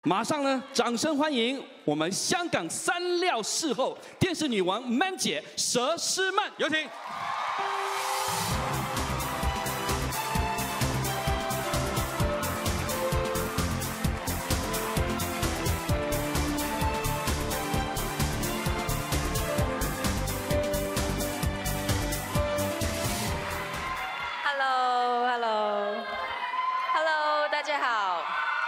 马上呢，掌声欢迎我们香港3料视后电视女王 Man 姐佘诗曼，有请。 Hello，大家好。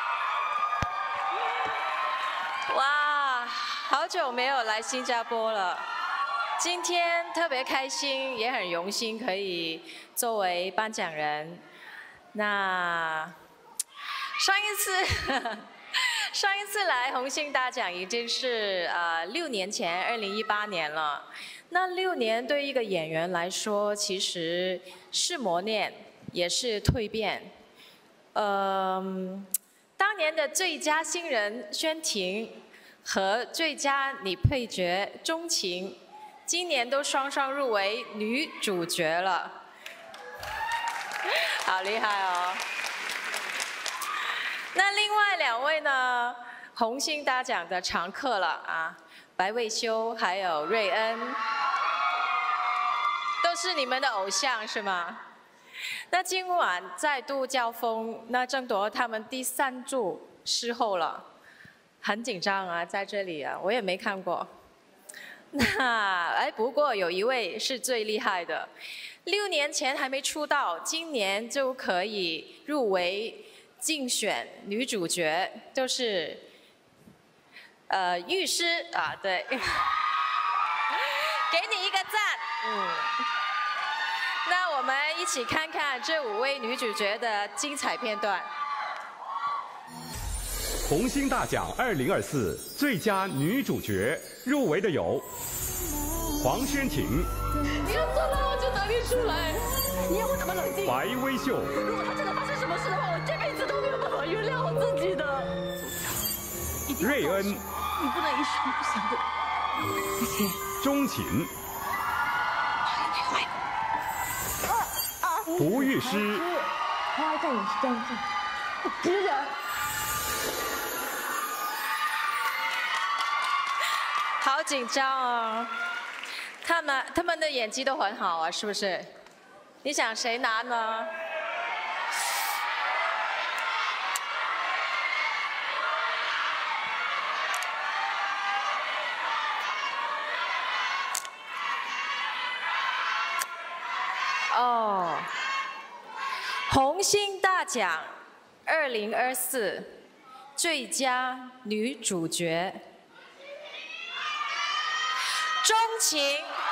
哇，好久没有来新加坡了，今天特别开心，也很荣幸可以作为颁奖人。那上一次来红星大奖已经是6年前，2018年了。那6年对一个演员来说，其实是磨练，也是蜕变。当年的最佳新人宣婷和最佳女配角钟晴，今年都双双入围女主角了，好厉害哦！那另外2位呢，红星大奖的常客了啊，白卫修还有瑞恩，都是你们的偶像是吗？ 那今晚再度交锋，那争夺他们第3柱视后了，很紧张啊，在这里啊，我也没看过。那不过有一位是最厉害的，6年前还没出道，今年就可以入围竞选女主角，就是律师啊，对，给你一个赞，那我们一起看看这5位女主角的精彩片段。 红星大奖2024最佳女主角入围的有黄轩婷、 你要做了我就等你出来，你要我怎么冷静？ 白微秀。 如果他真的发生什么事的话，我这辈子都没有办法原谅我自己的。 瑞恩， 你不能一声不响的，不行。 钟晴。 胡律师， 他在你身上，值得。 好紧张哦，他们的演技都很好啊，是不是？你想谁拿呢？哦。 红星大奖2024最佳女主角钟晴，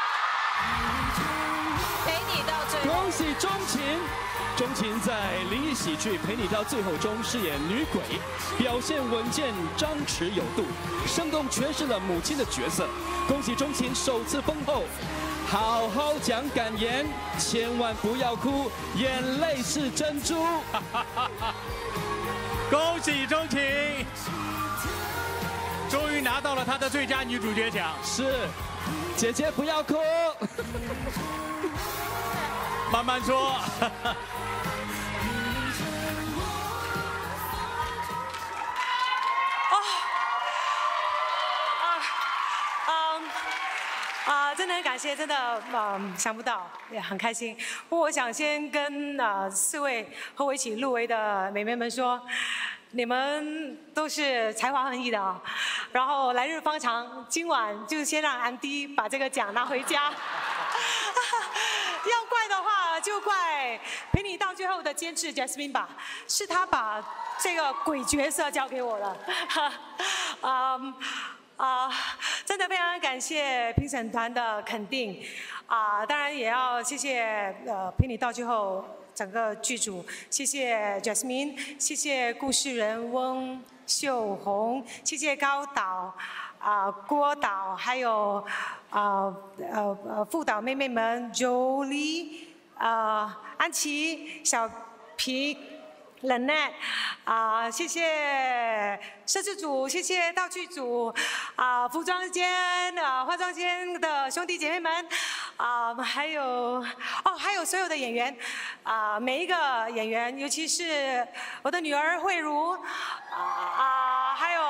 陪你到最后。 恭喜钟晴！钟晴在灵异喜剧《陪你到最后》中饰演女鬼，表现稳健、张弛有度，生动诠释了母亲的角色。恭喜钟晴首次封后。 好好讲感言，千万不要哭，眼泪是珍珠。 恭喜钟晴，终于拿到了她的最佳女主角奖。 是，姐姐不要哭， 慢慢说。 真的很感谢，真的想不到，也很开心。不过我想先跟4位和我一起入围的美眉们说，你们都是才华横溢的啊。然后来日方长，今晚就先让安迪把这个奖拿回家。要怪的话，就怪陪你到最后的监制 Jasmine 吧，是她把这个鬼角色交给我了。真的非常感谢评审团的肯定，当然也要谢谢陪你到最后整个剧组，谢谢 Jasmine， 谢谢故事人翁秀红，谢谢高导，郭导，还有副导妹妹们 Jolie， 安琪、小皮。 Lynette， 谢谢摄制组，谢谢道具组，服装间、化妆间的兄弟姐妹们，还有所有的演员，每一个演员，尤其是我的女儿慧茹，还有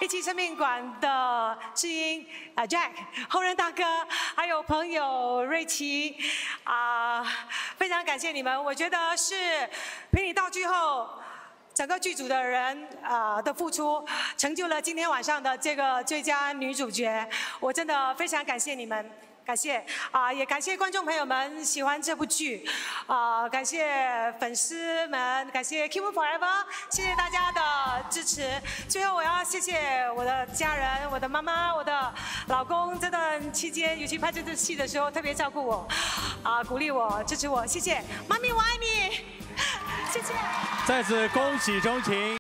一期生命馆的知音Jack 后人大哥，还有朋友瑞奇非常感谢你们。我觉得是陪你到最后。整个剧组的人的付出，成就了今天晚上的这个最佳女主角，我真的非常感谢你们，感谢也感谢观众朋友们喜欢这部剧，感谢粉丝们，感谢 Kym Ng Forever， 谢谢大家的支持。最后我要谢谢我的家人，我的妈妈，我的老公，这段期间尤其拍这部戏的时候特别照顾我，鼓励我，支持我，谢谢，妈咪我爱你。谢谢。 再次恭喜钟情。